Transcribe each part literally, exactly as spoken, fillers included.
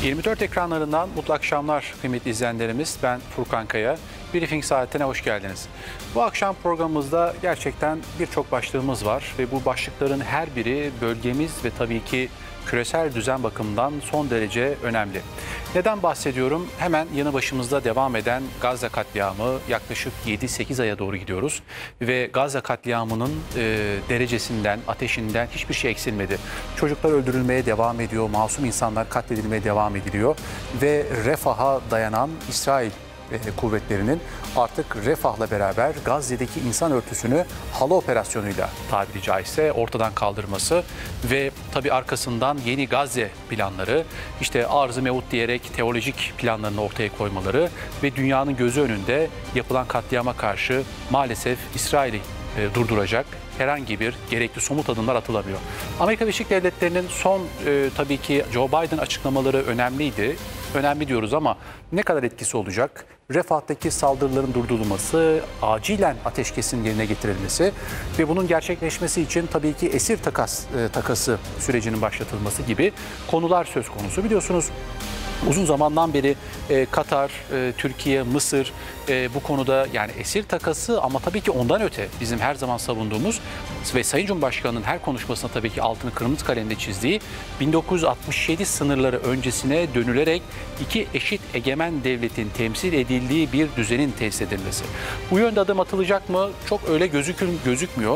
yirmi dört ekranlarından mutlu akşamlar kıymetli izleyenlerimiz. Ben Furkan Kaya. Briefing saatine hoş geldiniz. Bu akşam programımızda gerçekten birçok başlığımız var ve bu başlıkların her biri bölgemiz ve tabii ki küresel düzen bakımından son derece önemli. Neden bahsediyorum? Hemen yanı başımızda devam eden Gazze katliamı, yaklaşık yedi sekiz aya doğru gidiyoruz. Ve Gazze katliamının e, derecesinden, ateşinden hiçbir şey eksilmedi. Çocuklar öldürülmeye devam ediyor, masum insanlar katledilmeye devam ediliyor. Ve Refah'a dayanan İsrail kuvvetlerinin artık Refah'la beraber Gazze'deki insan örtüsünü halı operasyonuyla tabiri caizse ortadan kaldırması ve tabii arkasından yeni Gazze planları, işte arz-ı mevut diyerek teolojik planlarını ortaya koymaları ve dünyanın gözü önünde yapılan katliama karşı maalesef İsrail'i e, durduracak herhangi bir gerekli somut adımlar atılamıyor. Amerika Birleşik Devletleri'nin son e, tabii ki Joe Biden açıklamaları önemliydi. Önemli diyoruz ama ne kadar etkisi olacak? Refah'taki saldırıların durdurulması, acilen ateşkesin yerine getirilmesi ve bunun gerçekleşmesi için tabii ki esir takas e, takası sürecinin başlatılması gibi konular söz konusu. Biliyorsunuz uzun zamandan beri e, Katar, e, Türkiye, Mısır e, bu konuda yani esir takası ama tabii ki ondan öte bizim her zaman savunduğumuz ve Sayın Cumhurbaşkanı'nın her konuşmasında tabii ki altını kırmızı kalemle çizdiği bin dokuz yüz altmış yedi sınırları öncesine dönülerek iki eşit egemen devletin temsil edildiği bir düzenin tesis edilmesi. Bu yönde adım atılacak mı? Çok öyle gözükür, gözükmüyor.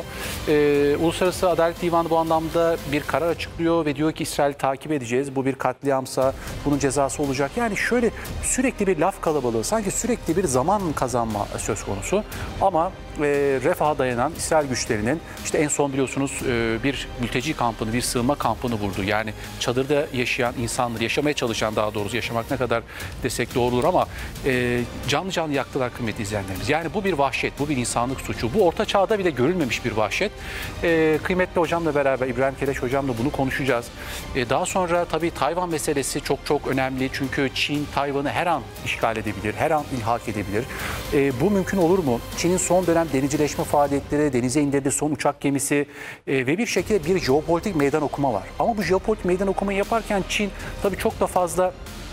E, Uluslararası Adalet Divanı bu anlamda bir karar açıklıyor ve diyor ki İsrail'i takip edeceğiz. Bu bir katliamsa bunun cezası olacak. Yani şöyle sürekli bir laf kalabalığı, sanki sürekli bir zaman kazanma söz konusu. Ama e, Refah'a dayanan İsrail güçlerinin işte en son biliyorsunuz e, bir mülteci kampını, bir sığınma kampını vurdu. Yani çadırda yaşayan insanlar, yaşamaya çalışan daha doğrusu, yaşamak ne kadar desek doğrudur ama e, canlı canlı yaktılar kıymetli izleyenlerimiz. Yani bu bir vahşet, bu bir insanlık suçu. Bu orta çağda bile görülmemiş bir vahşet. E, kıymetli hocamla beraber, İbrahim Keleş hocamla bunu konuşacağız. E, daha sonra tabii Tayvan meselesi çok çok önemli. Çünkü Çin Tayvan'ı her an işgal edebilir, her an ilhak edebilir. E, bu mümkün olur mu? Çin'in son dönem denizcileşme faaliyetleri, denize indirdiği son uçak gemisi e, ve bir şekilde bir jeopolitik meydan okuma var. Ama bu jeopolitik meydan okumayı yaparken Çin tabii çok da fazla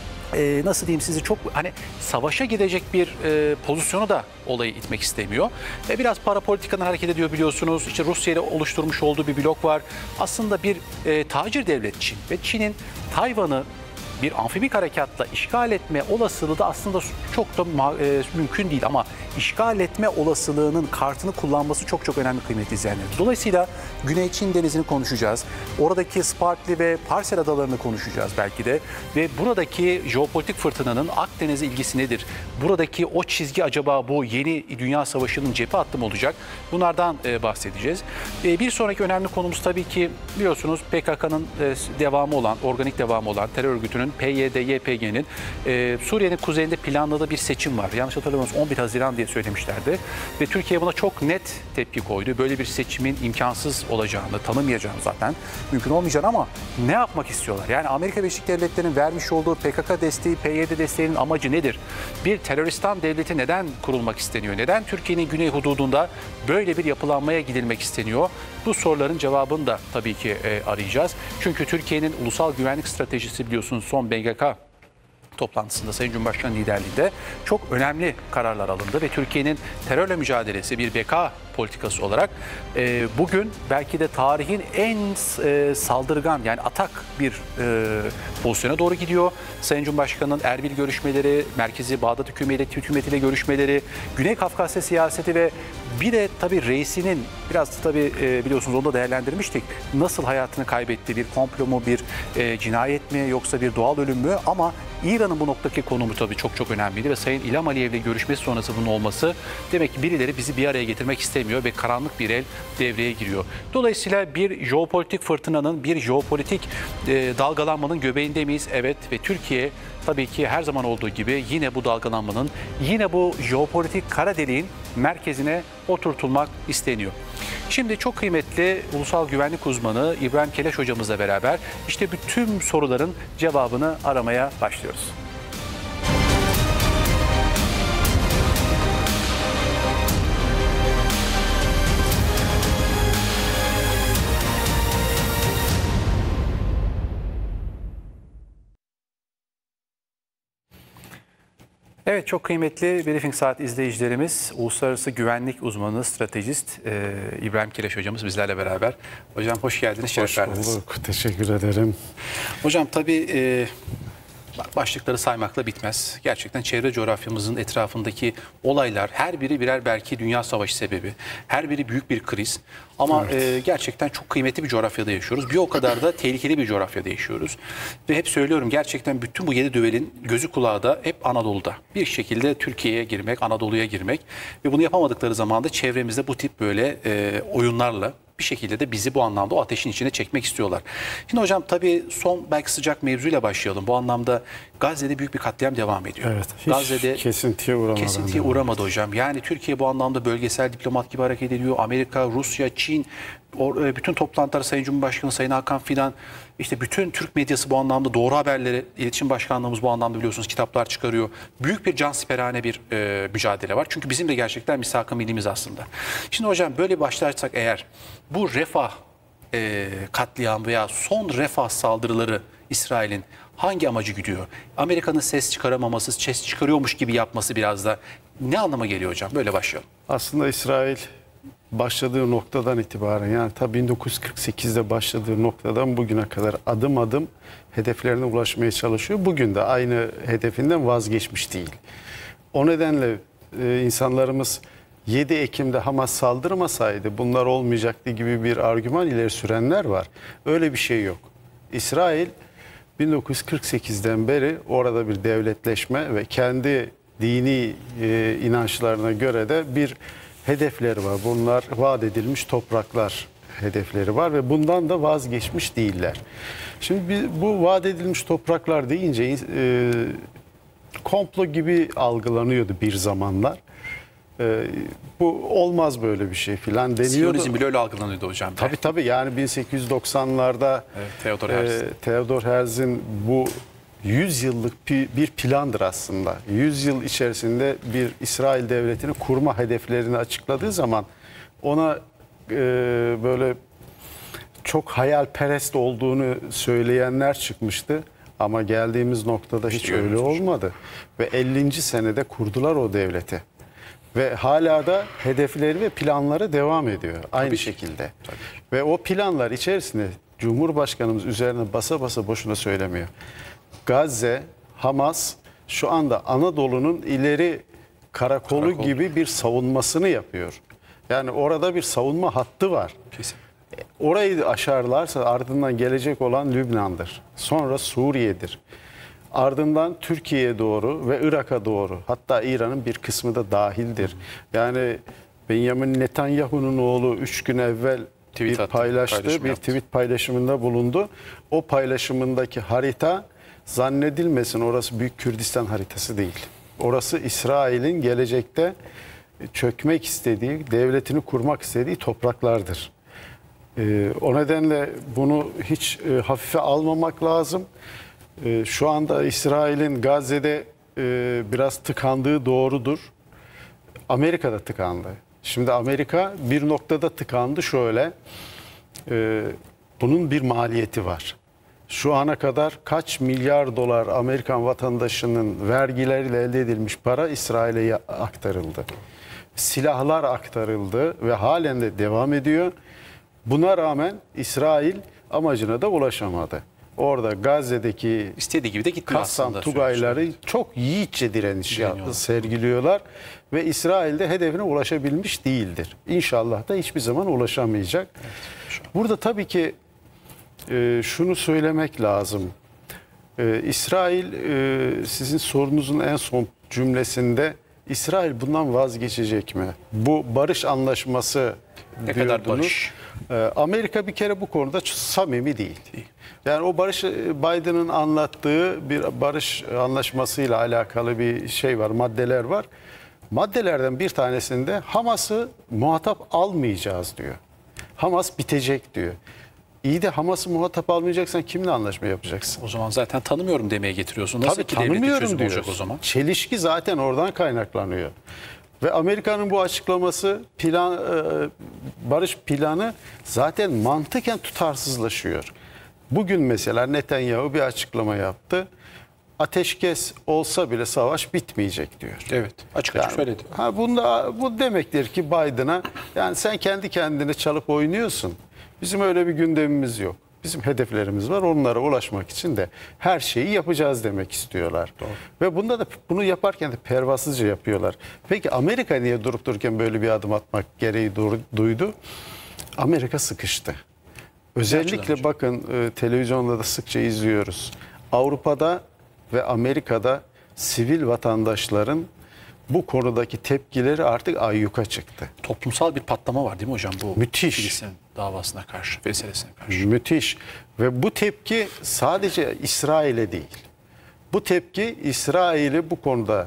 Ee, nasıl diyeyim sizi çok hani savaşa gidecek bir e, pozisyonu da olayı itmek istemiyor. E, biraz para politikadan hareket ediyor biliyorsunuz. İşte Rusya ile oluşturmuş olduğu bir blok var. Aslında bir e, tacir devlet Çin ve Çin'in Tayvan'ı bir amfibik harekatla işgal etme olasılığı da aslında çok da e, mümkün değil ama işgal etme olasılığının kartını kullanması çok çok önemli kıymetli izleyenler. Dolayısıyla Güney Çin Denizi'ni konuşacağız. Oradaki Spratly ve Parsel adalarını konuşacağız belki de ve buradaki jeopolitik fırtınanın Akdeniz'e ilgisi nedir? Buradaki o çizgi acaba bu yeni Dünya Savaşı'nın cephe hattı mı olacak? Bunlardan e, bahsedeceğiz. E, bir sonraki önemli konumuz tabii ki biliyorsunuz P K K'nın e, devamı olan, organik devamı olan terör örgütünün P Y D Y P G'nin e, Suriye'nin kuzeyinde planladığı bir seçim var. Yanlış hatırlamıyorsam on bir Haziran diye söylemişlerdi. Ve Türkiye buna çok net tepki koydu. Böyle bir seçimin imkansız olacağını, tanımayacağını zaten mümkün olmayacağını ama ne yapmak istiyorlar? Yani Amerika Birleşik Devletleri'nin vermiş olduğu P K K desteği, P Y D desteğinin amacı nedir? Bir teröristan devleti neden kurulmak isteniyor? Neden Türkiye'nin güney hududunda böyle bir yapılanmaya gidilmek isteniyor? Bu soruların cevabını da tabii ki e, arayacağız. Çünkü Türkiye'nin ulusal güvenlik stratejisi biliyorsunuz son B G K toplantısında Sayın Cumhurbaşkanı liderliğinde çok önemli kararlar alındı ve Türkiye'nin terörle mücadelesi bir beka politikası olarak e, bugün belki de tarihin en e, saldırgan yani atak bir e, pozisyona doğru gidiyor. Sayın Cumhurbaşkanı'nın Erbil görüşmeleri, merkezi Bağdat hükümeti, hükümetiyle görüşmeleri, Güney Kafkasya siyaseti ve bir de tabii reisinin biraz tabii e, biliyorsunuz onu da değerlendirmiştik. Nasıl hayatını kaybetti? Bir komplo mu, bir e, cinayet mi yoksa bir doğal ölüm mü? Ama İran'ın bu noktadaki konumu tabii çok çok önemliydi ve Sayın İlham Aliyev'le görüşmesi sonrası bunun olması demek ki birileri bizi bir araya getirmek istemiyor ve karanlık bir el devreye giriyor. Dolayısıyla bir jeopolitik fırtınanın, bir jeopolitik e, dalgalanmanın göbeğinde miyiz? Evet ve Türkiye tabii ki her zaman olduğu gibi yine bu dalgalanmanın, yine bu jeopolitik kara deliğin merkezine oturtulmak isteniyor. Şimdi çok kıymetli ulusal güvenlik uzmanı İbrahim Keleş hocamızla beraber işte bütün soruların cevabını aramaya başlıyoruz. Evet, çok kıymetli Briefing Saat izleyicilerimiz, uluslararası güvenlik uzmanı, stratejist e, İbrahim Kireç hocamız bizlerle beraber. Hocam hoş geldiniz, şeref verdiniz. Hoş bulduk, teşekkür ederim. Hocam tabii e, başlıkları saymakla bitmez. Gerçekten çevre coğrafyamızın etrafındaki olaylar, her biri birer belki dünya savaşı sebebi, her biri büyük bir kriz. Ama Evet. e, gerçekten çok kıymetli bir coğrafyada yaşıyoruz. Bir o kadar da tehlikeli bir coğrafyada yaşıyoruz. Ve hep söylüyorum, gerçekten bütün bu yedi düvelin gözü kulağı da hep Anadolu'da. Bir şekilde Türkiye'ye girmek, Anadolu'ya girmek ve bunu yapamadıkları zaman da çevremizde bu tip böyle e, oyunlarla bir şekilde de bizi bu anlamda o ateşin içine çekmek istiyorlar. Şimdi hocam tabii son belki sıcak mevzuyla başlayalım. Bu anlamda Gazze'de büyük bir katliam devam ediyor. Evet, hiç Gazze'de kesintiye uğramadan. kesintiye uğramadı hocam. Yani Türkiye bu anlamda bölgesel diplomat gibi hareket ediyor. Amerika, Rusya, Çin, o, bütün toplantılar, Sayın Cumhurbaşkanı, Sayın Hakan Fidan, işte bütün Türk medyası bu anlamda, doğru haberleri, İletişim Başkanlığımız bu anlamda biliyorsunuz kitaplar çıkarıyor. Büyük bir cansiperane bir e, mücadele var. Çünkü bizim de gerçekten misak-ı millimiz aslında. Şimdi hocam böyle başlarsak eğer, bu refah e, katliam veya son refah saldırıları İsrail'in hangi amacı güdüyor? Amerika'nın ses çıkaramaması, ses çıkarıyormuş gibi yapması biraz da ne anlama geliyor hocam? Böyle başlayalım. Aslında İsrail başladığı noktadan itibaren, yani ta bin dokuz yüz kırk sekizde başladığı noktadan bugüne kadar adım adım hedeflerine ulaşmaya çalışıyor. Bugün de aynı hedefinden vazgeçmiş değil. O nedenle e, insanlarımız yedi Ekim'de Hamas saldırmasaydı bunlar olmayacaktı gibi bir argüman ileri sürenler var. Öyle bir şey yok. İsrail bin dokuz yüz kırk sekizden beri orada bir devletleşme ve kendi dini e, inançlarına göre de bir hedefleri var. Bunlar vaat edilmiş topraklar hedefleri var ve bundan da vazgeçmiş değiller. Şimdi biz, bu vaat edilmiş topraklar deyince e, komplo gibi algılanıyordu bir zamanlar. E, bu olmaz böyle bir şey filan deniyordu. Siyonizm bile öyle algılanıyordu hocam. Tabii tabii, yani bin sekiz yüz doksanlarda evet, Theodor Herzl. e, Theodor Herzl'in bu yüz yıllık bir plandır aslında. yüz yıl içerisinde bir İsrail devletini kurma hedeflerini açıkladığı zaman ona e, böyle çok hayalperest olduğunu söyleyenler çıkmıştı. Ama geldiğimiz noktada hiç, hiç öyle olmadı. Ve ellinci senede kurdular o devleti. Ve hala da hedefleri ve planları devam ediyor aynı Tabii. şekilde. Tabii. Ve o planlar içerisinde Cumhurbaşkanımız üzerine basa basa boşuna söylemiyor. Gazze, Hamas şu anda Anadolu'nun ileri karakolu Karakol. gibi bir savunmasını yapıyor. Yani orada bir savunma hattı var. Kesin. Orayı aşarlarsa ardından gelecek olan Lübnan'dır. Sonra Suriye'dir. Ardından Türkiye'ye doğru ve Irak'a doğru, hatta İran'ın bir kısmı da dahildir. Yani Benjamin Netanyahu'nun oğlu üç gün evvel Tweet bir attı, paylaştı, paylaşım bir yaptı. tweet paylaşımında bulundu. O paylaşımındaki harita zannedilmesin, orası Büyük Kürdistan haritası değil. Orası İsrail'in gelecekte çökmek istediği, devletini kurmak istediği topraklardır. Ee, o nedenle bunu hiç e, hafife almamak lazım. Ee, şu anda İsrail'in Gazze'de e, biraz tıkandığı doğrudur. Amerika'da tıkandı. Şimdi Amerika bir noktada tıkandı şöyle. E, bunun bir maliyeti var. Şu ana kadar kaç milyar dolar Amerikan vatandaşının vergileriyle elde edilmiş para İsrail'e aktarıldı. Silahlar aktarıldı ve halen de devam ediyor. Buna rağmen İsrail amacına da ulaşamadı. Orada Gazze'deki İstediği gibi de gitmiyor Kassam aslında. Tugayları çok yiğitçe direniş Direniyorlar. sergiliyorlar ve İsrail de hedefine ulaşabilmiş değildir. İnşallah da hiçbir zaman ulaşamayacak. Evet, burada tabii ki e, şunu söylemek lazım. E, İsrail e, sizin sorunuzun en son cümlesinde İsrail bundan vazgeçecek mi? Bu barış anlaşması Ne kadar diyordunuz. barış? E, Amerika bir kere bu konuda samimi değil. Değil. Yani o barış, Biden'ın anlattığı bir barış anlaşmasıyla alakalı bir şey var, maddeler var. Maddelerden bir tanesinde Hamas'ı muhatap almayacağız diyor. Hamas bitecek diyor. İyi de Hamas'ı muhatap almayacaksan kimle anlaşma yapacaksın? O zaman zaten tanımıyorum demeye getiriyorsun. Nasıl Tabii ki devletin tanımıyorum çözümü diyoruz. olacak o zaman? Çelişki zaten oradan kaynaklanıyor. Ve Amerika'nın bu açıklaması, plan, barış planı zaten mantıken tutarsızlaşıyor. Bugün mesela Netanyahu bir açıklama yaptı. ateşkes olsa bile savaş bitmeyecek diyor. Evet, açık açık Yani, söyledi. ha bunda bu demektir ki Biden'a yani sen kendi kendine çalıp oynuyorsun. Bizim öyle bir gündemimiz yok. Bizim hedeflerimiz var. Onlara ulaşmak için de her şeyi yapacağız demek istiyorlar. Doğru. Ve bunda da bunu yaparken de pervasızca yapıyorlar. Peki Amerika niye durup dururken böyle bir adım atmak gereği duydu? Amerika sıkıştı. Özellikle bakın e, televizyonda da sıkça izliyoruz. Avrupa'da ve Amerika'da sivil vatandaşların bu konudaki tepkileri artık ayyuka çıktı. Toplumsal bir patlama var değil mi hocam bu Müthiş. Filistin davasına karşı, meselesine karşı? Müthiş. Ve bu tepki sadece İsrail'e değil. Bu tepki İsrail'i bu konuda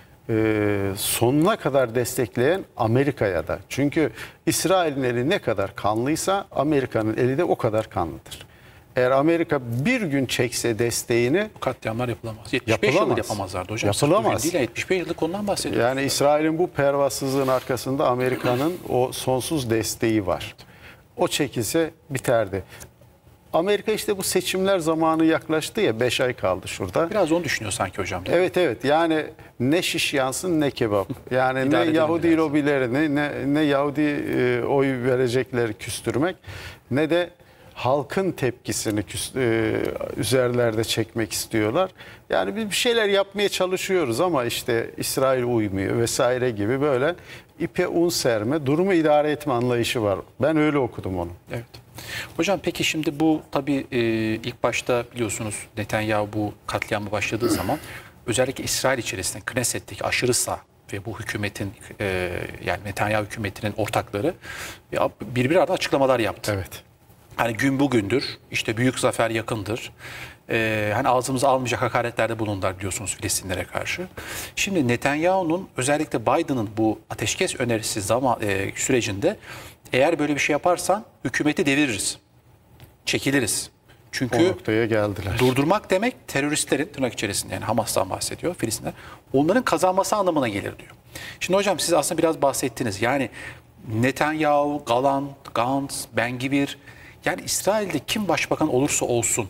e, sonuna kadar destekleyen Amerika'ya da. Çünkü İsrail'in eli ne kadar kanlıysa Amerika'nın eli de o kadar kanlıdır. Eğer Amerika bir gün çekse desteğini, bu katliamlar yapılamaz. yetmiş beş yapılamaz. yıl yapamazlardı hocam. Yapılamaz. Değil, yetmiş beş yıllık konudan bahsediyoruz. Yani İsrail'in bu pervasızlığın arkasında Amerika'nın o sonsuz desteği var. O çekilse biterdi. Amerika işte bu seçimler zamanı yaklaştı ya, beş ay kaldı şurada. Biraz onu düşünüyor sanki hocam. Değil mi? Evet evet, yani ne şiş yansın ne kebap. Yani ne Yahudi biraz. lobilerini ne, ne Yahudi e, oy verecekleri küstürmek ne de halkın tepkisini küs, e, üzerlerde çekmek istiyorlar. Yani biz bir şeyler yapmaya çalışıyoruz ama işte İsrail uymuyor vesaire gibi böyle ipe un serme, durumu idare etme anlayışı var. Ben öyle okudum onu. Evet. Hocam peki şimdi bu tabii e, ilk başta biliyorsunuz Netanyahu bu katliamı başladığı zaman özellikle İsrail içerisinde Knesset'teki aşırı sağ ve bu hükümetin e, yani Netanyahu hükümetinin ortakları birbiri açıklamalar yaptı. Evet. Hani gün bugündür, işte büyük zafer yakındır. Ee, hani ağzımıza almayacak hakaretlerde bulundular biliyorsunuz Filistinlere karşı. Şimdi Netanyahu'nun özellikle Biden'ın bu ateşkes önerisi zaman e, sürecinde eğer böyle bir şey yaparsan hükümeti deviririz, çekiliriz. Çünkü o noktaya geldiler. Durdurmak demek teröristlerin tırnak içerisinde yani Hamas'tan bahsediyor Filistinler. Onların kazanması anlamına gelir diyor. Şimdi hocam siz aslında biraz bahsettiniz. Yani Netanyahu, Gallant, Gantz, Ben-Gvir, yani İsrail'de kim başbakan olursa olsun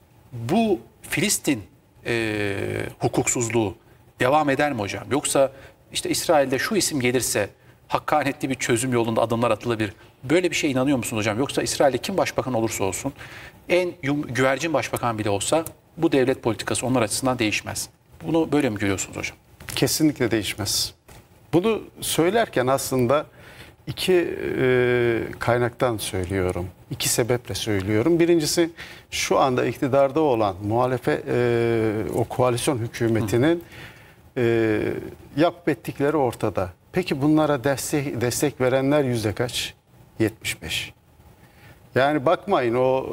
bu Filistin e, hukuksuzluğu devam eder mi hocam? Yoksa işte İsrail'de şu isim gelirse hakkaniyetli bir çözüm yolunda adımlar atılabilir. Böyle bir şeye inanıyor musunuz hocam? Yoksa İsrail'de kim başbakan olursa olsun en yum, güvercin başbakan bile olsa bu devlet politikası onlar açısından değişmez. Bunu böyle mi görüyorsunuz hocam? Kesinlikle değişmez. Bunu söylerken aslında İki e, kaynaktan söylüyorum. İki sebeple söylüyorum. Birincisi şu anda iktidarda olan muhalefet e, o koalisyon hükümetinin e, yapıp ettikleri ortada. Peki bunlara destek, destek verenler yüzde kaç? yetmiş beş. Yani bakmayın o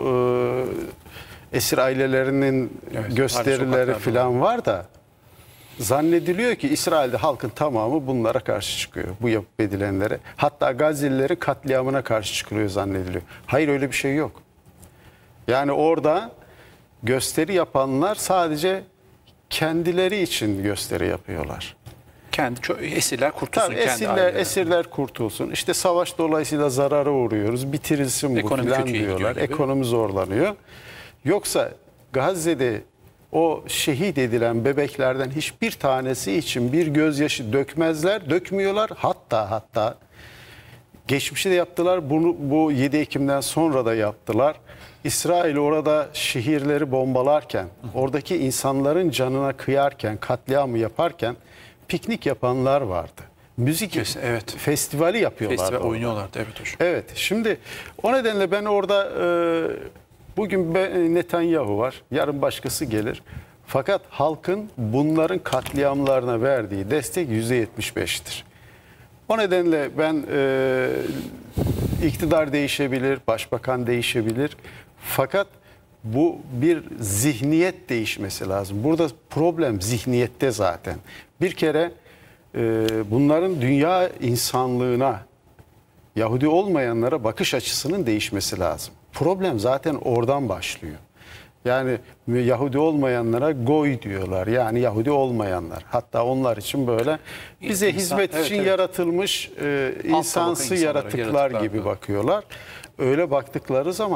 e, esir ailelerinin evet, gösterileri falan var da zannediliyor ki İsrail'de halkın tamamı bunlara karşı çıkıyor. Bu yapıp edilenlere. Hatta Gazze'lilerin katliamına karşı çıkılıyor zannediliyor. Hayır, öyle bir şey yok. Yani orada gösteri yapanlar sadece kendileri için gösteri yapıyorlar. Kendi esirler kurtulsun. Tabii, esirler, esirler kurtulsun. İşte savaş dolayısıyla zarara uğruyoruz. Bitirilsin bu Ekonomi falan diyorlar. Ekonomi zorlanıyor. Yoksa Gazze'de o şehit edilen bebeklerden hiçbir tanesi için bir gözyaşı dökmezler, dökmüyorlar. Hatta hatta geçmişte de yaptılar. Bunu bu yedi Ekim'den sonra da yaptılar. İsrail orada şehirleri bombalarken, oradaki insanların canına kıyarken, katliamı yaparken piknik yapanlar vardı. Müzik Kesin, evet. festivali yapıyorlardı. Festival oynuyorlardı, evet hocam. Evet, şimdi o nedenle ben orada e, bugün Netanyahu var, yarın başkası gelir. Fakat halkın bunların katliamlarına verdiği destek yüzde yetmiş beş'tir. O nedenle ben e, iktidar değişebilir, başbakan değişebilir. Fakat bu bir zihniyet değişmesi lazım. Burada problem zihniyette zaten. Bir kere e, bunların dünya insanlığına, Yahudi olmayanlara bakış açısının değişmesi lazım. Problem zaten oradan başlıyor. Yani Yahudi olmayanlara goy diyorlar. Yani Yahudi olmayanlar. Hatta onlar için böyle bize İnsan, hizmet evet, için evet. yaratılmış e, insansı yaratıklar, yaratıklar gibi bakıyorlar. Öyle baktıkları zaman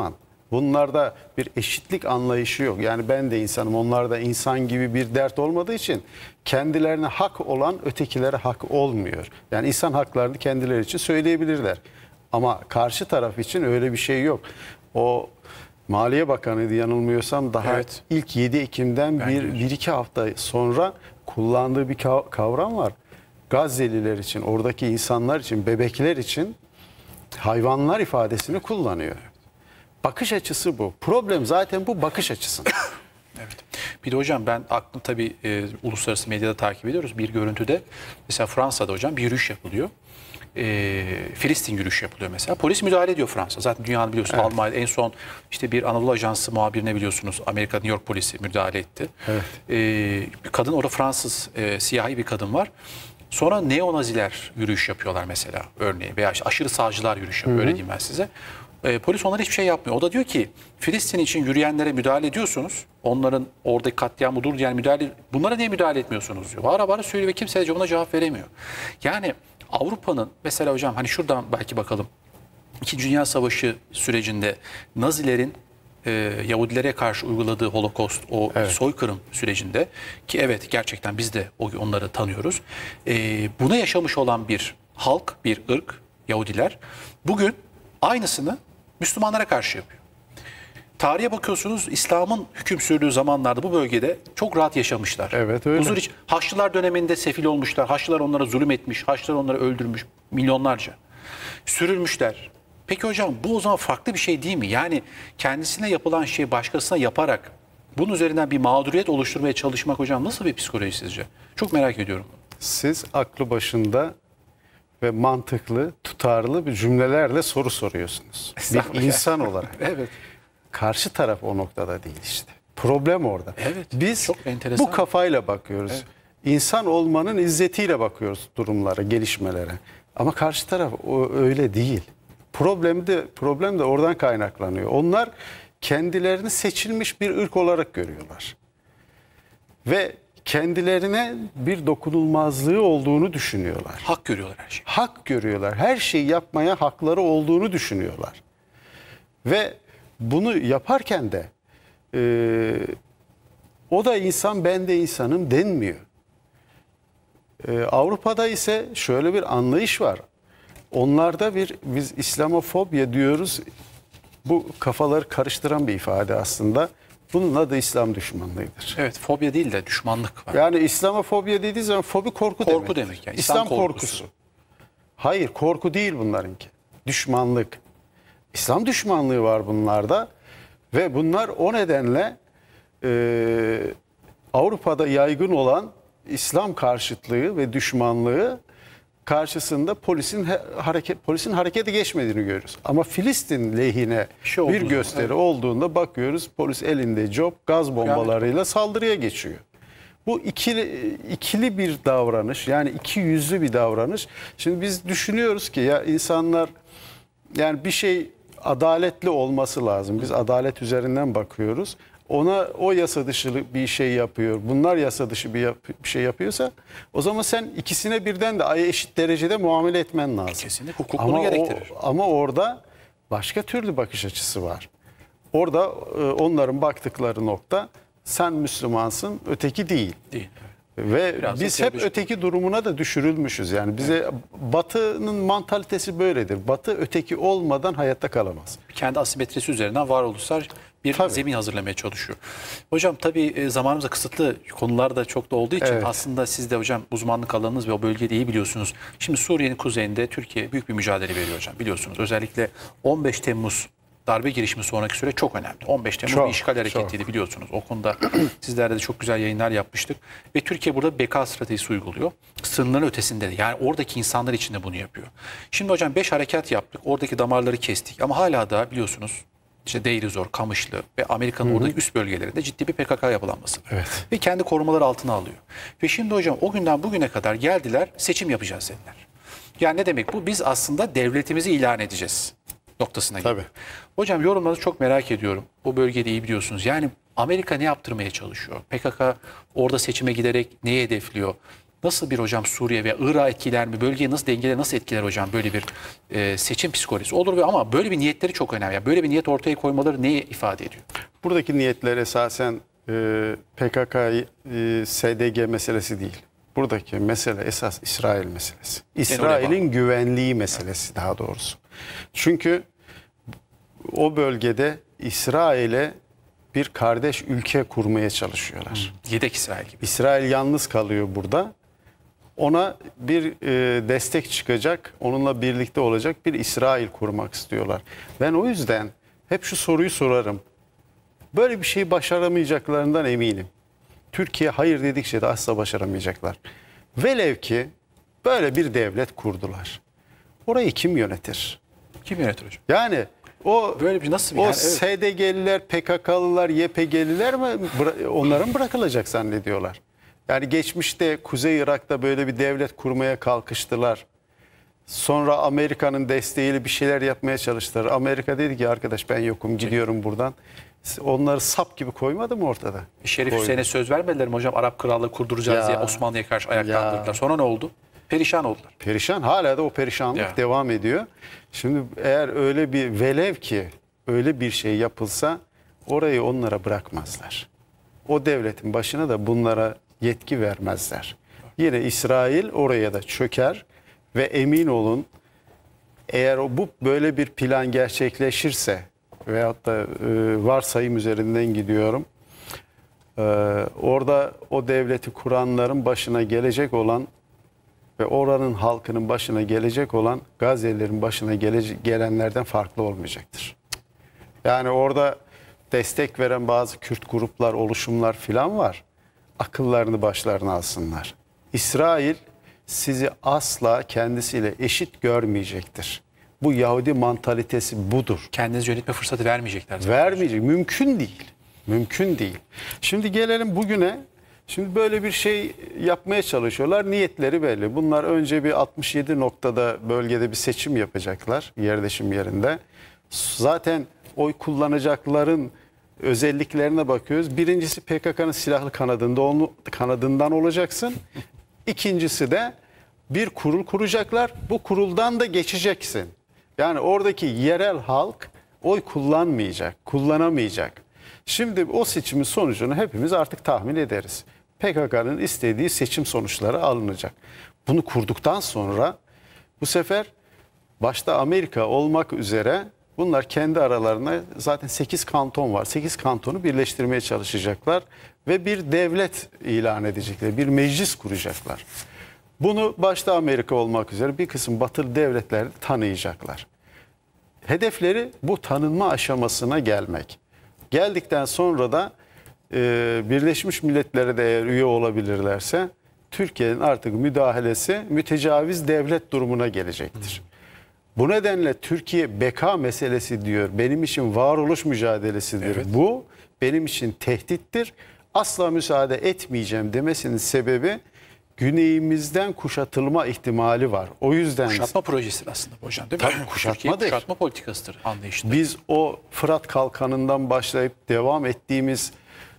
Bunlarda bir eşitlik anlayışı yok. Yani ben de insanım, onlar da insan gibi bir dert olmadığı için kendilerine hak olan ötekilere hak olmuyor. Yani insan haklarını kendileri için söyleyebilirler. Ama karşı taraf için öyle bir şey yok. O Maliye Bakanı'ydı yanılmıyorsam, daha evet. ilk yedi Ekim'den bir, bir iki hafta sonra kullandığı bir kavram var. Gazze'liler için, oradaki insanlar için, bebekler için hayvanlar ifadesini kullanıyor. Bakış açısı bu. Problem zaten bu bakış açısı. Evet. Bir de hocam ben aklım tabii e, uluslararası medyada takip ediyoruz. Bir görüntüde mesela Fransa'da hocam bir yürüyüş yapılıyor. E, Filistin yürüyüşü yapılıyor mesela. Polis müdahale ediyor Fransa. Zaten dünyanın biliyorsunuz, evet. Almanya en son işte bir Anadolu Ajansı muhabirine biliyorsunuz Amerika New York polisi müdahale etti. Evet. E, bir kadın orada Fransız e, siyahi bir kadın var. Sonra neonaziler yürüyüş yapıyorlar mesela örneğin veya işte aşırı sağcılar yürüyüş yapıyor, öyle diyeyim ben size. E, polis onlara hiçbir şey yapmıyor. O da diyor ki Filistin için yürüyenlere müdahale ediyorsunuz. Onların oradaki katliamı dur diyen müdahale, bunlara niye müdahale etmiyorsunuz diyor. Bağıra bağıra söylüyor ve kimse de buna cevap veremiyor. Yani Avrupa'nın mesela hocam hani şuradan belki bakalım. İkinci Dünya Savaşı sürecinde Nazilerin e, Yahudilere karşı uyguladığı Holocaust, o evet. soykırım sürecinde ki evet gerçekten biz de onları tanıyoruz. E, buna yaşamış olan bir halk, bir ırk Yahudiler bugün aynısını Müslümanlara karşı yapıyor. Tarihe bakıyorsunuz, İslam'ın hüküm sürdüğü zamanlarda bu bölgede çok rahat yaşamışlar. Evet, öyle. Huzur iç, Haçlılar döneminde sefil olmuşlar. Haçlılar onlara zulüm etmiş. Haçlılar onları öldürmüş milyonlarca. Sürülmüşler. Peki hocam bu o zaman farklı bir şey değil mi? Yani kendisine yapılan şeyi başkasına yaparak bunun üzerinden bir mağduriyet oluşturmaya çalışmak hocam nasıl bir psikoloji sizce? Çok merak ediyorum. Siz aklı başında ve mantıklı, tutarlı bir cümlelerle soru soruyorsunuz. Bir insan olarak. Evet. Karşı taraf o noktada değil işte. Problem orada. Evet. Biz çok enteresan. bu kafayla bakıyoruz. Evet. İnsan olmanın izzetiyle bakıyoruz durumlara, gelişmelere. Ama karşı taraf o öyle değil. Problem de, problem de oradan kaynaklanıyor. Onlar kendilerini seçilmiş bir ırk olarak görüyorlar. Ve kendilerine bir dokunulmazlığı olduğunu düşünüyorlar. Hak görüyorlar her şeyi. Hak görüyorlar. Her şeyi yapmaya hakları olduğunu düşünüyorlar. Ve bunu yaparken de e, o da insan, ben de insanım denmiyor. E, Avrupa'da ise şöyle bir anlayış var. Onlarda bir, biz İslamofobya diyoruz. Bu kafaları karıştıran bir ifade aslında. Bunun adı İslam düşmanlığıdır. Evet, fobya değil de düşmanlık var. Yani İslamofobya dediği zaman fobi korku, korku demek. demek. Yani. İslam, İslam korkusu. korkusu. Hayır, korku değil bunlarınki. Düşmanlık. İslam düşmanlığı var bunlarda ve bunlar o nedenle e, Avrupa'da yaygın olan İslam karşıtlığı ve düşmanlığı karşısında polisin hareket polisin harekete geçmediğini görüyoruz. Ama Filistin lehine şey bir gösteri evet. olduğunda bakıyoruz polis elinde cop, gaz bombalarıyla saldırıya geçiyor. Bu ikili ikili bir davranış, yani iki yüzlü bir davranış. Şimdi biz düşünüyoruz ki ya insanlar, yani bir şey adaletli olması lazım. Biz adalet üzerinden bakıyoruz. Ona o yasa dışı bir şey yapıyor, bunlar yasa dışı bir, yap, bir şey yapıyorsa o zaman sen ikisine birden de eşit derecede muamele etmen lazım. Kesinlikle hukuk bunu gerektirir. O, ama orada başka türlü bakış açısı var. Orada onların baktıkları nokta sen Müslümansın, öteki değil. Değil. Ve biraz biz hep öteki durumuna da düşürülmüşüz. Yani bize evet. Batı'nın mantalitesi böyledir. Batı öteki olmadan hayatta kalamaz. Kendi asimetrisi üzerinden varoluşsal bir tabii. zemin hazırlamaya çalışıyor. Hocam tabii zamanımız da kısıtlı, konular da çok da olduğu için evet. aslında siz de hocam uzmanlık alanınız ve o bölgeyi de iyi biliyorsunuz. Şimdi Suriye'nin kuzeyinde Türkiye büyük bir mücadele veriyor hocam, biliyorsunuz. Özellikle on beş Temmuz darbe girişimi sonraki süre çok önemli. on beş Temmuz çok, bir işgal hareketiydi çok. biliyorsunuz. O konuda sizlerle de çok güzel yayınlar yapmıştık. Ve Türkiye burada beka stratejisi uyguluyor. Sınırların ötesinde de, yani oradaki insanlar için de bunu yapıyor. Şimdi hocam beş harekat yaptık. Oradaki damarları kestik. Ama hala da biliyorsunuz işte Deirizor, Kamışlı ve Amerika'nın oradaki üst bölgelerinde ciddi bir P K K yapılanması. Evet. Ve kendi korumaları altına alıyor. Ve şimdi hocam o günden bugüne kadar geldiler, seçim yapacağız dediler. Yani ne demek bu? Biz aslında devletimizi ilan edeceğiz noktasına geliyor. Hocam yorumlarınızı çok merak ediyorum. Bu bölgede iyi biliyorsunuz. Yani Amerika ne yaptırmaya çalışıyor? P K K orada seçime giderek neyi hedefliyor? nasıl bir hocam Suriye veya Irak'ı etkiler mi? Bölgeyi nasıl dengeler, nasıl etkiler hocam böyle bir e, seçim psikolojisi? Olur ama böyle bir niyetleri çok önemli. Yani böyle bir niyet ortaya koymaları neyi ifade ediyor? Buradaki niyetler esasen e, P K K, e, S D G meselesi değil. Buradaki mesele esas İsrail meselesi. İsrail'in güvenliği meselesi daha doğrusu. Çünkü o bölgede İsrail'e bir kardeş ülke kurmaya çalışıyorlar. Hmm, yedek İsrail gibi. İsrail yalnız kalıyor burada. Ona bir e, destek çıkacak, onunla birlikte olacak bir İsrail kurmak istiyorlar. Ben o yüzden hep şu soruyu sorarım. Böyle bir şeyi başaramayacaklarından eminim. Türkiye hayır dedikçe de asla başaramayacaklar. Velev ki böyle bir devlet kurdular. Orayı kim yönetir? Kim yönetir hocam? Yani o böyle bir nasıl bir o yani, evet. S D G'liler, P K K'lılar, Y P G'liler mi onların bırakılacak zannediyorlar? Yani geçmişte Kuzey Irak'ta böyle bir devlet kurmaya kalkıştılar. Sonra Amerika'nın desteğiyle bir şeyler yapmaya çalıştılar. Amerika dedi ki arkadaş ben yokum gidiyorum buradan. Onları sap gibi koymadı mı ortada? Şerif Koydu. Hüseyin'e söz vermediler mi hocam? Arap Krallığı kurduracağız Ya. diye Osmanlı'ya karşı ayaklandırdılar. Sonra ne oldu? Perişan oldular. Perişan. Hala da o perişanlık Ya. devam ediyor. Şimdi eğer öyle bir velev ki öyle bir şey yapılsa orayı onlara bırakmazlar. O devletin başına da bunlara yetki vermezler. Yine İsrail oraya da çöker ve emin olun eğer o bu böyle bir plan gerçekleşirse veyahut da e, varsayım üzerinden gidiyorum. E, orada o devleti kuranların başına gelecek olan ve oranın halkının başına gelecek olan Gazze'lilerin başına gele, gelenlerden farklı olmayacaktır. Yani orada destek veren bazı Kürt gruplar, oluşumlar filan var. Akıllarını başlarına alsınlar. İsrail sizi asla kendisiyle eşit görmeyecektir. Bu Yahudi mantalitesi budur. Kendinizi yönetme fırsatı vermeyecekler. zaten. Vermeyecek. Mümkün değil. Mümkün değil. Şimdi gelelim bugüne. Şimdi böyle bir şey yapmaya çalışıyorlar. Niyetleri belli. Bunlar önce bir altmış yedi noktada bölgede bir seçim yapacaklar. Yerleşim yerinde. Zaten oy kullanacakların özelliklerine bakıyoruz. Birincisi P K K'nın silahlı kanadında, kanadından olacaksın. İkincisi de bir kurul kuracaklar. Bu kuruldan da geçeceksin. Yani oradaki yerel halk oy kullanmayacak, kullanamayacak. Şimdi o seçimin sonucunu hepimiz artık tahmin ederiz. P K K'nın istediği seçim sonuçları alınacak. Bunu kurduktan sonra bu sefer başta Amerika olmak üzere bunlar kendi aralarına zaten sekiz kanton var. sekiz kantonu birleştirmeye çalışacaklar ve bir devlet ilan edecekler. Bir meclis kuracaklar. Bunu başta Amerika olmak üzere bir kısım batılı devletler de tanıyacaklar. Hedefleri bu tanınma aşamasına gelmek. Geldikten sonra da e, Birleşmiş Milletler'e de eğer üye olabilirlerse Türkiye'nin artık müdahalesi mütecaviz devlet durumuna gelecektir. Bu nedenle Türkiye beka meselesi diyor. Benim için varoluş mücadelesidir. Evet. Bu benim için tehdittir. Asla müsaade etmeyeceğim demesinin sebebi güneyimizden kuşatılma ihtimali var. O yüzden Kuşatma projesi aslında hocam değil mi? Tabii, kuşatmadır. Türkiye kuşatma politikasıdır anlayışta. biz o Fırat Kalkanı'ndan başlayıp devam ettiğimiz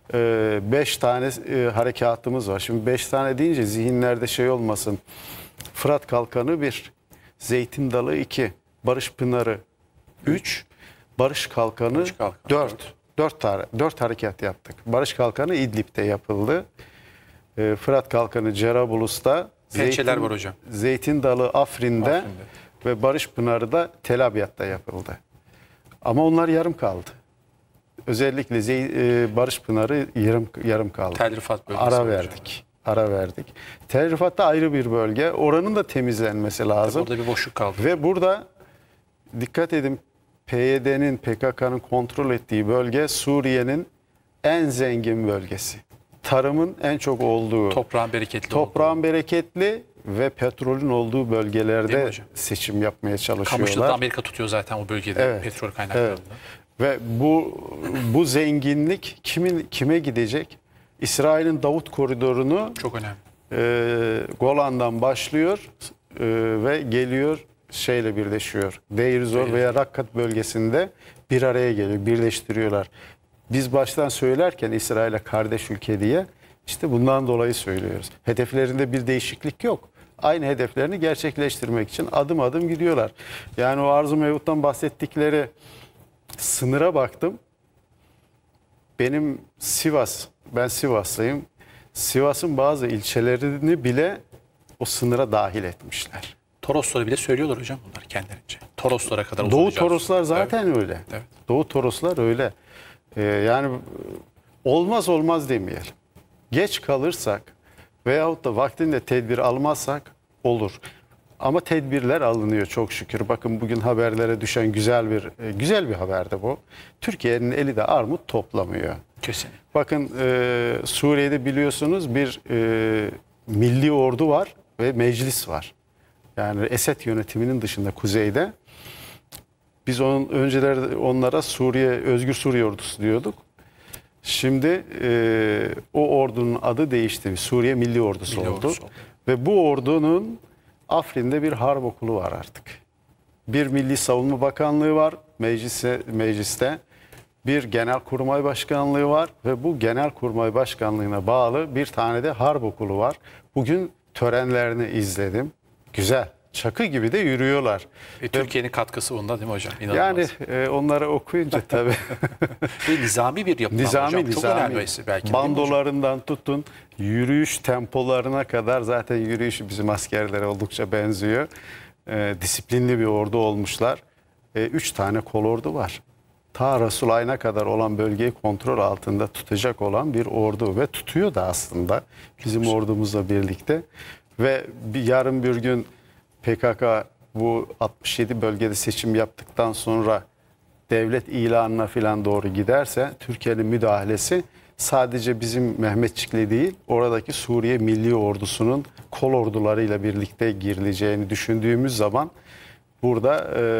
e, beş tane e, harekatımız var. Şimdi beş tane deyince zihinlerde şey olmasın. Fırat Kalkanı bir, Zeytin Dalı iki, Barış Pınarı üç, Barış Kalkanı, Barış Kalkanı dört. Dört tane, dört harekat yaptık. Barış Kalkanı İdlib'de yapıldı. E, Fırat Kalkanı Cerabulus'ta, Pençeler var hocam. Zeytin Dalı Afrin'de, Afrin'de ve Barış Pınarı da Tel Abyad'da yapıldı. Ama onlar yarım kaldı. Özellikle Zey, e, Barış Pınarı yarım yarım kaldı. Tel Rifat bölgesi Ara hocam. verdik. Ara verdik. Tel Rifat'ta ayrı bir bölge. Oranın da temizlenmesi lazım. Orada bir boşluk kaldı. Ve burada dikkat edin, P Y D'nin, P K K'nın kontrol ettiği bölge Suriye'nin en zengin bölgesi. Tarımın en çok olduğu, Toprağın bereketli toprağın olduğu. bereketli ve petrolün olduğu Değil mi bölgelerde hocam? seçim yapmaya çalışıyorlar. Kamışlı'da Amerika tutuyor zaten o bölgede Evet, petrol kaynaklarında. Evet. Ve bu bu zenginlik kimin kime gidecek? İsrail'in Davut koridorunu Çok önemli. e, Golan'dan başlıyor e, ve geliyor şeyle birleşiyor. Deir Zor Deir veya Rakkat bölgesinde bir araya geliyor, birleştiriyorlar. Biz baştan söylerken İsrail'e kardeş ülke diye İşte bundan dolayı söylüyoruz. Hedeflerinde bir değişiklik yok. Aynı hedeflerini gerçekleştirmek için adım adım gidiyorlar. Yani o arz-ı mevcuttan bahsettikleri sınıra baktım. Benim Sivas, ben Sivaslıyım. Sivas'ın bazı ilçelerini bile o sınıra dahil etmişler. Torosları bile söylüyorlar hocam bunlar kendilerince. Toroslara kadar Doğu uzanacağız. Toroslar zaten Evet. öyle. Evet. Doğu Toroslar öyle. Ee, yani olmaz olmaz demeyelim. Geç kalırsak veyahut da vaktinde tedbir almazsak olur. Ama tedbirler alınıyor çok şükür. Bakın bugün haberlere düşen güzel bir e, güzel bir haber de bu. Türkiye'nin eli de armut toplamıyor. Kesin. Bakın e, Suriye'de biliyorsunuz bir e, milli ordu var ve meclis var. Yani Esed yönetiminin dışında kuzeyde. Biz onun önceleri onlara Suriye Özgür Suriye Ordusu diyorduk. Şimdi e, o ordunun adı değişti. Suriye Milli Ordusu Milli oldu. Ordusu oldu. Ve bu ordunun Afrin'de bir harp okulu var artık. Bir Milli Savunma Bakanlığı var meclise, mecliste. Bir Genelkurmay Başkanlığı var ve bu Genelkurmay Başkanlığı'na bağlı bir tane de harp okulu var. Bugün törenlerini izledim. Güzel. Çakı gibi de yürüyorlar. Ve Türkiye'nin katkısı bunda değil mi hocam? İnanılmaz. Yani e, onları okuyunca tabii. Ve nizami bir yapı Nizami, hocam. Çok nizami. önemli belki. Değil mi hocam? Bandolarından tutun, yürüyüş tempolarına kadar zaten yürüyüş bizim askerlere oldukça benziyor. E, disiplinli bir ordu olmuşlar. E, üç tane kolordu var. Ta Rasulayn'a kadar olan bölgeyi kontrol altında tutacak olan bir ordu ve tutuyor da aslında bizim ordumuzla birlikte. Ve bir, yarın bir gün P K K bu altmış yedi bölgede seçim yaptıktan sonra devlet ilanına falan doğru giderse Türkiye'nin müdahalesi sadece bizim Mehmetçikli değil, oradaki Suriye Milli Ordusu'nun kol ordularıyla birlikte girileceğini düşündüğümüz zaman burada e,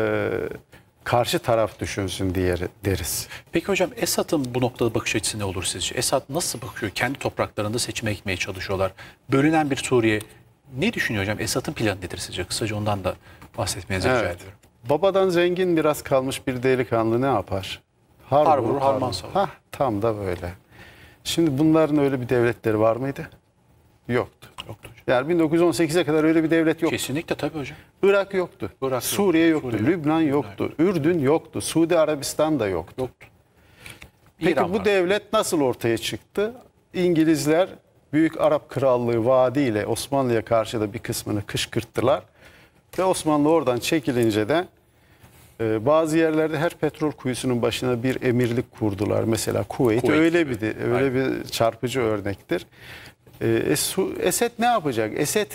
karşı taraf düşünsün diye deriz. Peki hocam Esad'ın bu noktada bakış açısı ne olur sizce? Esad nasıl bakıyor? Kendi topraklarında seçime gitmeye çalışıyorlar. Bölünen bir Suriye. Ne düşünüyor hocam? Esad'ın planı nedir sizce? Kısaca ondan da bahsetmenizi rica Evet. ediyorum. Babadan zengin biraz kalmış bir delikanlı ne yapar? Har Har vurur, vurur, har harman vurur. savurur. Hah, tam da böyle. Şimdi bunların öyle bir devletleri var mıydı? Yoktu. Yoktu hocam. Yani bin dokuz yüz on sekize kadar öyle bir devlet yoktu. Kesinlikle tabii hocam. Irak yoktu. Irak yoktu. Suriye yoktu. Suriye Lübnan yoktu. Ürdün yoktu. Suudi Arabistan da yoktu. Yoktu. Peki İran bu var. devlet nasıl ortaya çıktı? İngilizler Büyük Arap Krallığı vaadiyle Osmanlı'ya karşı da bir kısmını kışkırttılar. Ve Osmanlı oradan çekilince de e, bazı yerlerde her petrol kuyusunun başına bir emirlik kurdular. Mesela Kuveyt, Kuveyt öyle gibi. bir öyle Aynen. bir çarpıcı örnektir. E, Es- Esed ne yapacak? Esed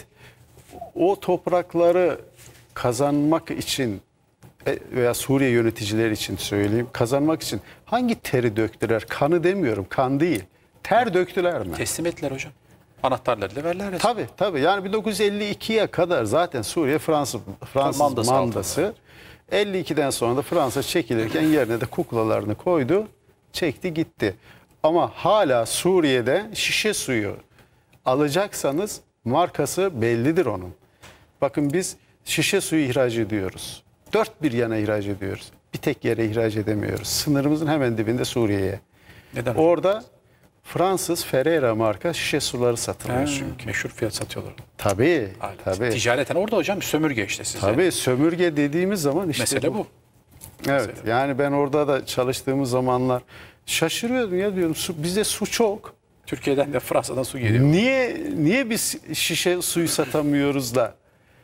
o toprakları kazanmak için e, veya Suriye yöneticileri için söyleyeyim, kazanmak için hangi teri döktüler? Kanı demiyorum, kan değil. Ter döktüler mi? Teslim ettiler hocam. Anahtarları da verdiler. Tabii tabii. Yani bin dokuz yüz elli ikiye kadar zaten Suriye Fransız Fransız Mandası mandası. elli ikiden sonra da Fransa çekilirken yerine de kuklalarını koydu, çekti gitti. Ama hala Suriye'de şişe suyu alacaksanız markası bellidir onun. Bakın biz şişe suyu ihraç ediyoruz. Dört bir yana ihraç ediyoruz. Bir tek yere ihraç edemiyoruz. Sınırımızın hemen dibinde Suriye'ye. Neden hocam? Orada Fransız Ferreira marka şişe suları satılıyor Ha, çünkü. meşhur fiyat satıyorlar. Tabii, Aynen. tabii. Ticareten orada hocam sömürge işte size. Tabii sömürge dediğimiz zaman işte Mesele bu. Evet. Mesele. Yani ben orada da çalıştığımız zamanlar şaşırıyordum ya, diyorum su, bizde su çok. Türkiye'den de Fransa'dan su geliyor. Niye niye biz şişe suyu satamıyoruz da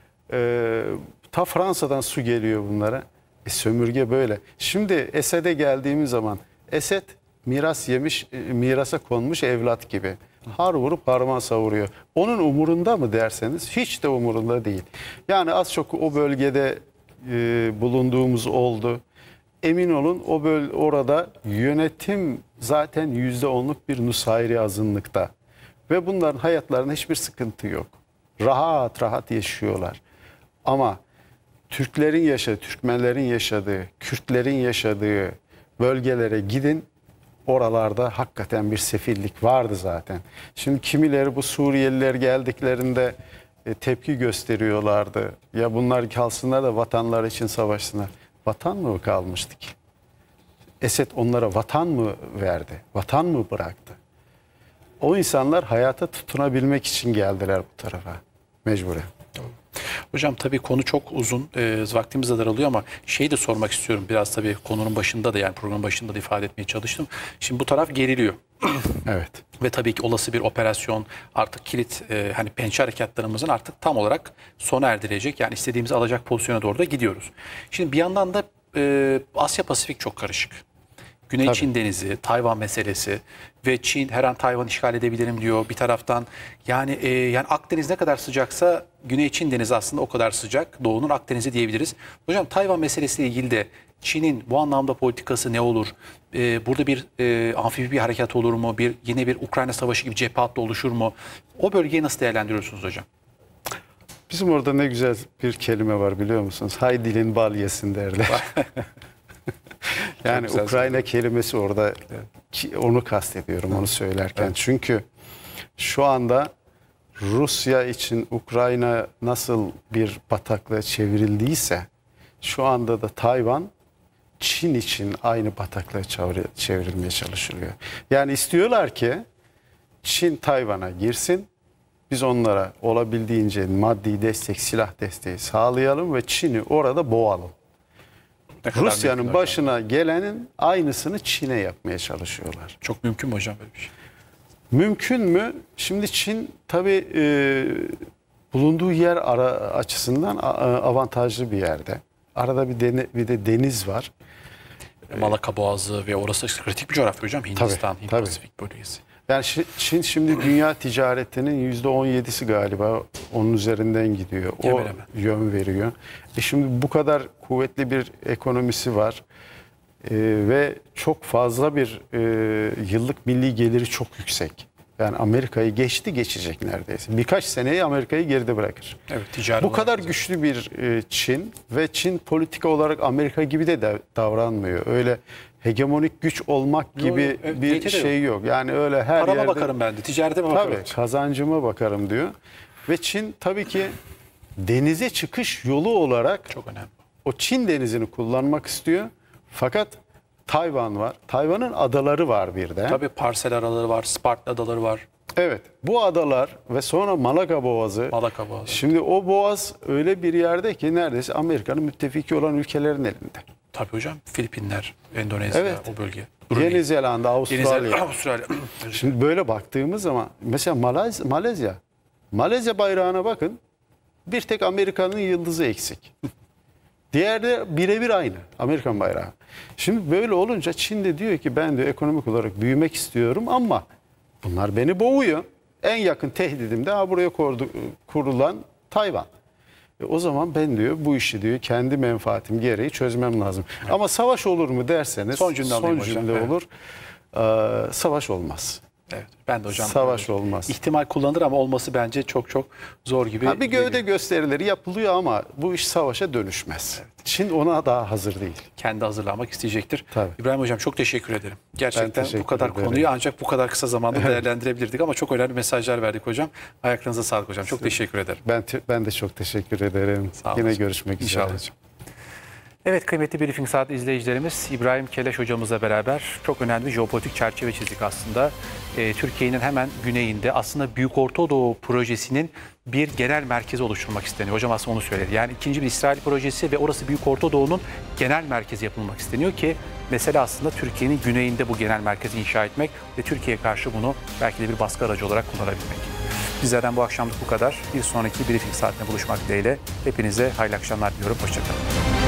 e, ta Fransa'dan su geliyor bunlara? E, sömürge böyle. Şimdi Esed'e geldiğimiz zaman Esed miras yemiş, e, mirasa konmuş evlat gibi. Har vurup harman savuruyor. Onun umurunda mı derseniz hiç de umurunda değil. Yani az çok o bölgede e, bulunduğumuz oldu. Emin olun o böl orada yönetim zaten yüzde onluk bir nusayri azınlıkta. Ve bunların hayatlarında hiçbir sıkıntı yok. Rahat rahat yaşıyorlar. Ama Türklerin yaşadığı, Türkmenlerin yaşadığı, Kürtlerin yaşadığı bölgelere gidin. Oralarda hakikaten bir sefillik vardı zaten. Şimdi kimileri bu Suriyeliler geldiklerinde e, tepki gösteriyorlardı. Ya bunlar kalsınlar da vatanları için savaşsınlar. Vatan mı kalmıştı ki? Esed onlara vatan mı verdi? Vatan mı bıraktı? o insanlar hayata tutunabilmek için geldiler bu tarafa mecburen. Hocam tabii konu çok uzun, e, vaktimiz de daralıyor ama şeyi de sormak istiyorum. Biraz tabii konunun başında da yani programın başında da ifade etmeye çalıştım. Şimdi bu taraf geriliyor. Evet. Ve tabii ki olası bir operasyon artık kilit e, hani pençe harekatlarımızın artık tam olarak sona erdirecek. Yani istediğimizi alacak pozisyona doğru da gidiyoruz. Şimdi bir yandan da e, Asya Pasifik çok karışık. Güney Tabii. Çin Denizi, Tayvan meselesi ve Çin her an Tayvan işgal edebilirim diyor bir taraftan. Yani e, yani Akdeniz ne kadar sıcaksa Güney Çin Denizi aslında o kadar sıcak. Doğu'nun Akdeniz'i diyebiliriz. Hocam Tayvan meselesiyle ilgili de Çin'in bu anlamda politikası ne olur? E, burada bir e, amfibi bir harekat olur mu? Bir yine bir Ukrayna Savaşı gibi cephe hattı oluşur mu? O bölgeyi nasıl değerlendiriyorsunuz hocam? Bizim orada ne güzel bir kelime var biliyor musunuz? Hay dilin bal yesin derler. Yani güzel Ukrayna söyledin. kelimesi orada ki onu kastediyorum onu söylerken. Evet. Çünkü şu anda Rusya için Ukrayna nasıl bir bataklığa çevrildiyse şu anda da Tayvan Çin için aynı bataklığa çevir- çevrilmeye çalışılıyor. Yani istiyorlar ki Çin Tayvan'a girsin. Biz onlara olabildiğince maddi destek, silah desteği sağlayalım ve Çin'i orada boğalım. Ne kadar mümkün Rusya'nın hocam? başına gelenin aynısını Çin'e yapmaya çalışıyorlar. Çok mümkün mü hocam böyle bir şey? Mümkün mü? Şimdi Çin tabii e, bulunduğu yer ara, açısından a- avantajlı bir yerde. Arada bir, dene, bir de deniz var. Malaka Boğazı ve orası kritik bir coğrafya hocam. Hindistan, Tabii, Hint tabii. Pasifik bölgesi. Yani Şi- Çin şimdi dünya ticaretinin yüzde on yedisi galiba onun üzerinden gidiyor. O Hemen hemen. yön veriyor. E şimdi bu kadar kuvvetli bir ekonomisi var. E, ve çok fazla bir e, yıllık milli geliri çok yüksek. Yani Amerika'yı geçti geçecek neredeyse. Birkaç seneyi Amerika'yı geride bırakır. Evet, ticari Bu olarak kadar da- güçlü bir e, Çin ve Çin politika olarak Amerika gibi de de davranmıyor. Öyle hegemonik güç olmak gibi Yo, evet, bir niyeti de yok. şey yok. Yani öyle her Parama yerde bakarım ben de, ticarete mi bakarım? tabii kazancıma bakarım diyor. Ve Çin tabii ki denize çıkış yolu olarak Çok önemli. o Çin denizini kullanmak istiyor. Fakat Tayvan var. Tayvan'ın adaları var bir de. Tabii Parsel adaları var, Sparta adaları var, Evet. Bu adalar ve sonra Malaka Boğazı. Malaka Boğazı. Şimdi o boğaz öyle bir yerde ki neredeyse Amerika'nın müttefiki olan ülkelerin elinde. Tabii hocam, Filipinler, Endonezya, Evet. o bölge. Yeni Zelanda, Denizler, Avustralya. Avustralya. Şimdi böyle baktığımız zaman mesela Malez, Malezya. Malezya bayrağına bakın. Bir tek Amerika'nın yıldızı eksik. Diğer de birebir aynı Amerikan bayrağı. Şimdi böyle olunca Çin de diyor ki ben de ekonomik olarak büyümek istiyorum ama bunlar beni boğuyor. En yakın tehdidim de ha buraya kurdu, kurulan Tayvan. E o zaman ben diyor bu işi diyor kendi menfaatim gereği çözmem lazım. Evet. Ama savaş olur mu derseniz Son cümle alayım hocam. cümle Evet. olur. Ee, savaş olmaz. Evet, ben de hocam. Savaş olmaz. İhtimal kullanılır ama olması bence çok çok zor gibi. Ha, bir gövde geliyor. gösterileri yapılıyor ama bu iş savaşa dönüşmez. Çin ona daha hazır değil. Kendi hazırlanmak isteyecektir. Tabii. İbrahim hocam çok teşekkür ederim. Gerçekten teşekkür bu kadar ederim. konuyu ancak bu kadar kısa zamanda değerlendirebilirdik ama çok önemli mesajlar verdik hocam. Ayaklarınıza sağlık hocam. Çok teşekkür ederim. Ben te- ben de çok teşekkür ederim. Sağ olun Yine hocam. görüşmek üzere. İnşallah hocam. Evet kıymetli Briefing Saat izleyicilerimiz, İbrahim Keleş hocamızla beraber çok önemli bir jeopolitik çerçeve çizdik aslında. Ee, Türkiye'nin hemen güneyinde aslında Büyük Orta Doğu projesinin bir genel merkezi oluşturmak isteniyor. Hocam aslında onu söyledi. Yani ikinci bir İsrail projesi ve orası Büyük Orta Doğu'nun genel merkezi yapılmak isteniyor ki mesele aslında Türkiye'nin güneyinde bu genel merkezi inşa etmek ve Türkiye'ye karşı bunu belki de bir baskı aracı olarak kullanabilmek. Bizlerden bu akşamlık bu kadar. Bir sonraki Briefing Saat'ine buluşmak dileğiyle hepinize hayırlı akşamlar diliyorum. Hoşçakalın.